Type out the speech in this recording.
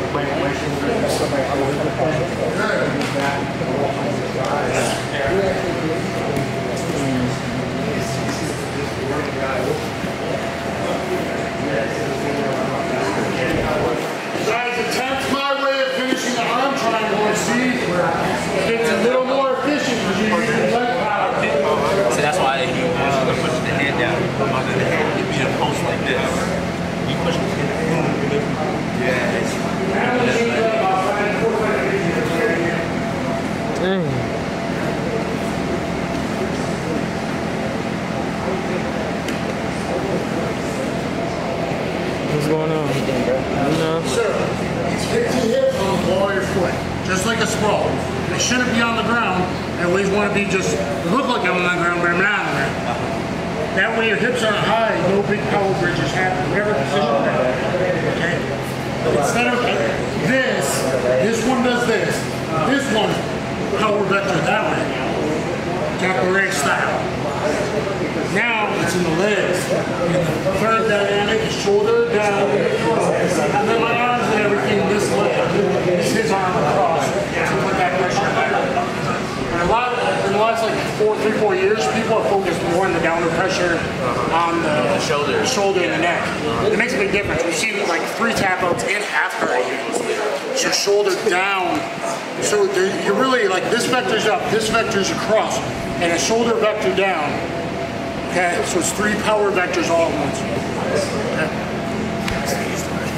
Guys, attempt my way of finishing the arm triangle and see if it's a little more efficient because you're using leg power. So that's why he pushes the hand down. Under the hand, you beat a post like this. You push the hand down. Yeah. Dang. What's going on? No. Sir, it's 50 hips on the ball of your foot, just like a sprawl. It shouldn't be on the ground. I always want to be just look like I'm on the ground, but I'm not on the ground. That way your hips aren't high, no big power bridges happen. Whatever position you're in. Okay? Instead of this one does this one power vector that way. Gatame style. Now it's in the legs. Third dynamic is shoulder down, and then my arms and everything this way. This is his arm across to put that pressure there. And in the last like 3-4 years, people are focused more on the downward pressure on the shoulder and the neck. It makes a big difference. We've seen like 3 tap outs and half guard. It's your shoulder down. So you're really like this vector's up, this vector's across, and a shoulder vector down. Okay, so it's 3 power vectors all at once. Okay.